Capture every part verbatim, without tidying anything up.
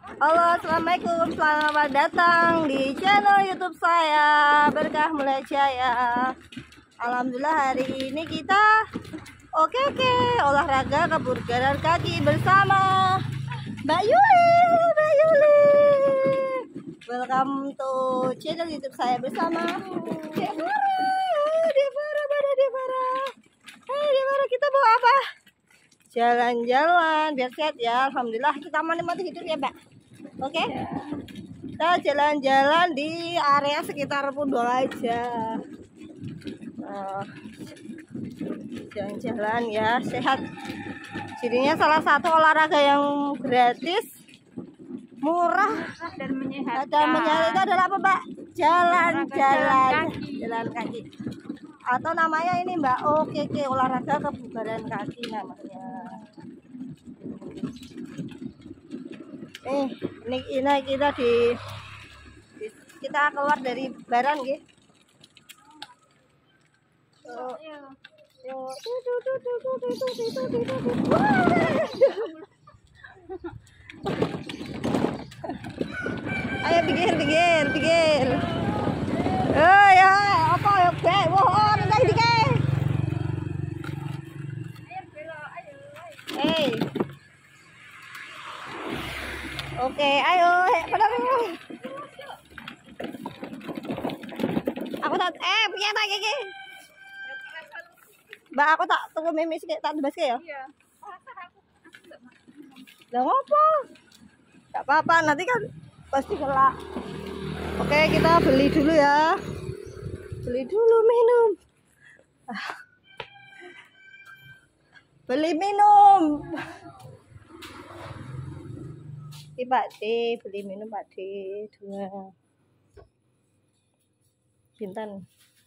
Halo, assalamualaikum, selamat datang di channel YouTube saya Berkah Mulai Jaya. Alhamdulillah hari ini kita oke oke olahraga kebugaran kaki bersama Mbak Yuli. Mbak Yuli, welcome to channel YouTube saya bersama Devara. Devara, mana Devara? Hai Devara, kita mau apa? Jalan-jalan biar sehat ya. Alhamdulillah kita menikmati hidup ya Mbak. Oke, okay? Kita jalan-jalan di area sekitar Pundong aja. Jalan-jalan uh, ya, sehat. Jadinya salah satu olahraga yang gratis, murah dan menyehatkan. Dan menyehatkan itu adalah apa Mbak? Jalan-jalan, jalan kaki. Atau namanya ini Mbak, oke oke olahraga kebugaran kaki namanya. Eh, ini, ini kita di, di kita keluar dari barang gitu. Oh, yo, ayo pikir pikir pikir. Oh ya, apa ya be? Wah, nanti dikit. Hey. Oke, ayo, benar ini. Aku tak, eh, punya tak gigi. Mbak, aku tak tunggu mimi sih, tak tebas ya. Iya. Lah ngopo? Gak apa-apa, nanti kan pasti kelak. Oke, kita beli dulu ya. Beli dulu minum. Beli minum. Ini Pak D, beli minum Pak D dua. Pinten?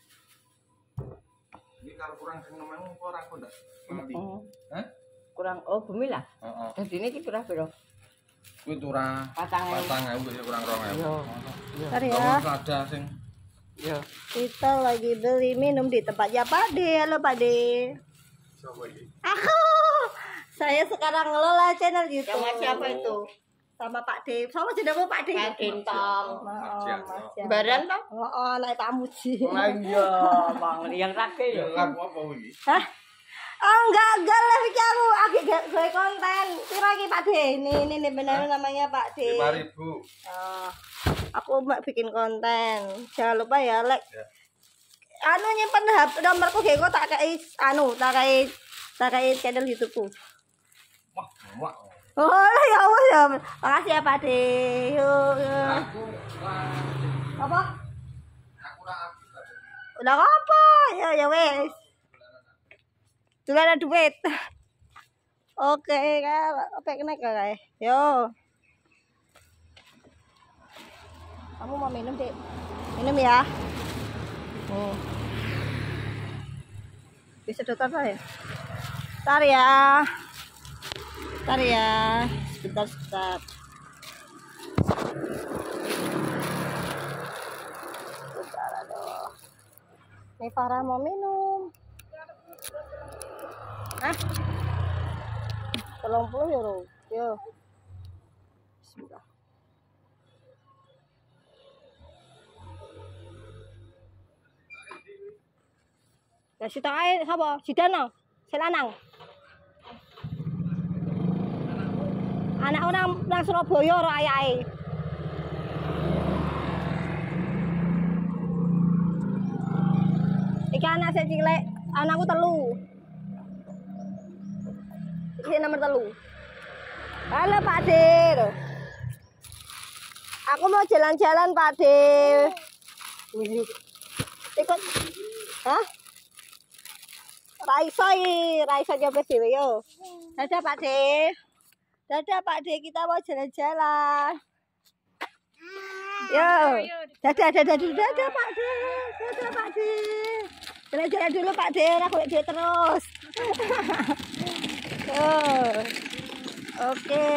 Ini kalau kurang seneng ora kok ndak? Oh. Hah? Kurang oh bumi lah. Heeh. Dadi ini ki pira pira? Kuwi turah Patang patang ewu ya kurang rong ewu. Yo. Ntar ya. Kalau ada sing Yo. Kita lagi beli minum di tempatnya Pak D. Halo Pak D. sapa iki? Aku. Saya sekarang ngelola channel YouTube. Sama siapa itu? Sama Pak D. Sama jenengmu Pak D. Pak Dintong. Oh, Mas Jan. Baran toh? Oh, oh, naik tamu sih. Oh iya, Bang. Yang rake ya. Lagu apa iki? Hah? Oh enggak, enggak lah iki aku aku gue konten. Piro iki Pak D? Ini ini, ini benar namanya Pak D. lima ribu. Oh, aku mau bikin konten. Jangan lupa ya, like. Ya. Anu nyimpen H P nomorku ge kok tak kei anu, tak kei tak kei channel YouTubeku. Wah, wah. Oh ya Allah ya. Makasih ya Pak D. Yuk, yuk. Aku wah. Apa? Aku ora aktif. Udah apa? Ya ya wes. Dulu ada duit. Oke, kan. Apa kena kayak? Yo. Kamu mau minum, Dek? Minum ya. Nih. Bisa sedotan saya. Bentar ya. Bentar ya. Sebentar, sebentar. Bentar, aduh. Nih Farah mau minum. Hah? Tolong puluh euro. Yo. Bismillah. Ya sita ae sapa? Sidana. Selanang. Anak orang nang Surabaya ora ayahe. Iki anak sing cilik, anakku telu. Iki nomor telu. Halo Pak D. Aku mau jalan-jalan Pak D. Ikut. Hah? Raisa iki, Raisa coba dhewe yo. Dadah Pak D. Dadah Pak D, kita mau jalan-jalan. Yo. Dadah dadah dulu dadah Pak D. Dadah Pak D. Jalan-jalan dulu Pak D, ora golek duit terus. Oh. Oke.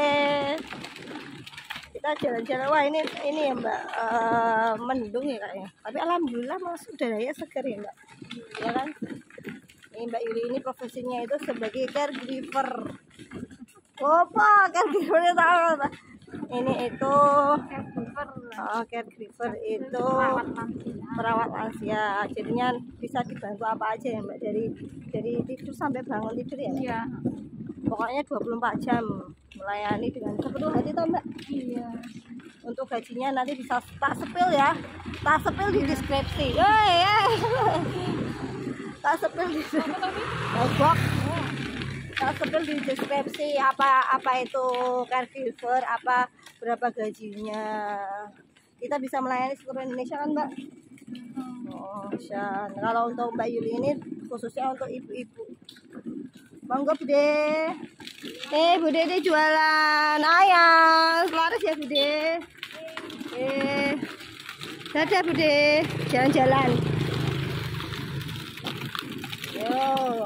Kita jalan-jalan. Wah, ini ini ya Mbak, uh, mendung ya kayaknya. Tapi alhamdulillah Mas udaranya segar ya Mbak. Ya kan? Ini Mbak Yuli ini profesinya itu sebagai caregiver. Opa, caregiver tahu. Ini itu oh, caregiver itu perawat lansia. Jadinya bisa dibantu apa aja ya Mbak, dari dari tidur sampai bangun tidur ya Mbak? Iya. Pokoknya dua puluh empat jam melayani dengan sepenuh hati toh Mbak. Iya. Untuk gajinya nanti bisa tak sepil ya, tak sepil di deskripsi. Yoi, yoi. Tak sepil di deskripsi. Tak sepil di deskripsi apa apa itu caregiver, apa berapa gajinya. Kita bisa melayani seluruh Indonesia kan Mbak? Oh, Syan. Kalau untuk Mbak Yuli ini khususnya untuk ibu-ibu. Monggo Bude. Eh Bude ini jualan ayam. Laris ya Bude. Eh. Dadah Bude. Jalan-jalan. Yo.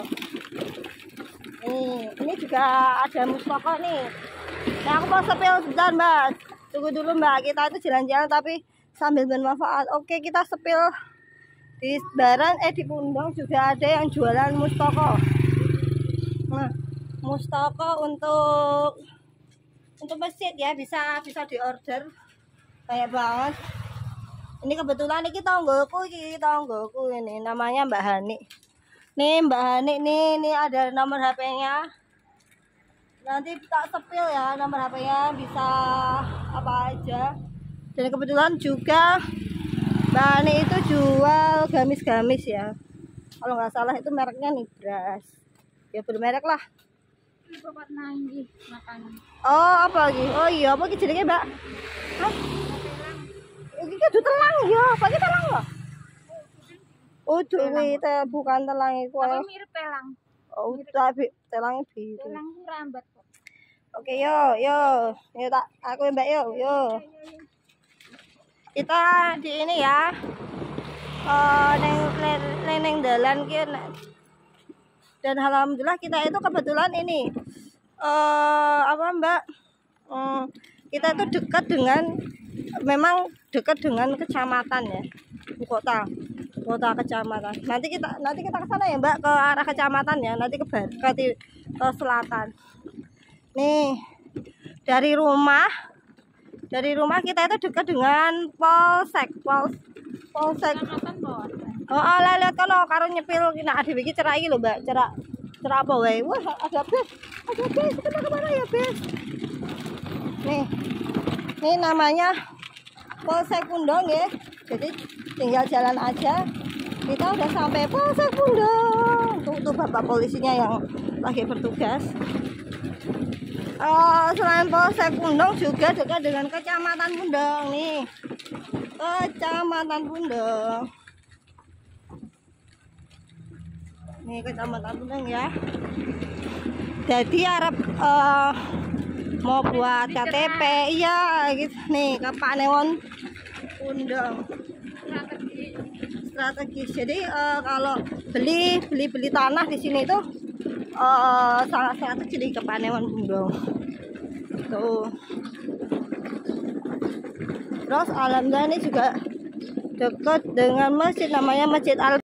Nih, ini juga ada mustoko nih. Nah, aku mau sepil sebentar Mbak. Tunggu dulu Mbak. Kita itu jalan-jalan tapi sambil bermanfaat. Oke, kita sepil di Baran, eh di Pundong juga ada yang jualan mustoko. Nah, mustoko untuk untuk masjid ya, bisa bisa diorder banyak banget. Ini kebetulan ini tonggoku, ini tonggoku ini namanya Mbak Hani. Nih Mbak Hani nih, ini ada nomor H P-nya. Nanti tak sepil ya nomor H P-nya, bisa apa aja. Dan kebetulan juga Mbak Hani itu jual gamis-gamis ya. Kalau nggak salah itu mereknya Nibras. Ya bermerek lah. Bapak nanggi makanan. Oh apa lagi? Oh iya apa jenenge Mbak? Hah? Iki kudu telang ya, pakai telang loh. Oh duwi teh bukan telang iku. Tapi mirip pelang. Oh tapi telangnya biru. Pelang ku rambat kok. Oke yo yo, yo tak aku Mbak yo yo. Kita di ini ya. Oh neng neng neng dalan ki. Dan alhamdulillah kita itu kebetulan ini eh apa Mbak? Hmm, kita itu dekat dengan memang dekat dengan kecamatan ya. Kota. Kota kecamatan. Nanti kita nanti kita ke sana ya Mbak, ke arah kecamatan ya, nanti ke barat, ke, ke selatan. Nih, dari rumah dari rumah kita itu dekat dengan polsek, pol polsek. Kecamatan bawah. Oh, oh lah lihat kono karo nyepil kena adewe iki cerak iki lho Mbak, cerak cerak apa wae. Wah, ada bis. Ada bis, kita kemana ya bis? Nih. Ini namanya Polsek Pundong ya. Jadi tinggal jalan aja. Kita udah sampai Polsek Pundong. Tuh, tuh bapak polisinya yang lagi bertugas. Oh, selain Polsek Pundong juga dekat dengan Kecamatan Pundong nih. Kecamatan Pundong. Nih Kecamatan Pundong ya. Jadi Arab uh, mau buat K T P, iya gitu nih ke Pak Newon Pundong. Strategi. Strategis. Jadi uh, kalau beli beli beli tanah di sini itu uh, sangat sangat jadi ke Pak Newon Pundong. Tuh. Terus alhamdulillah ini juga dekat dengan masjid namanya Masjid Al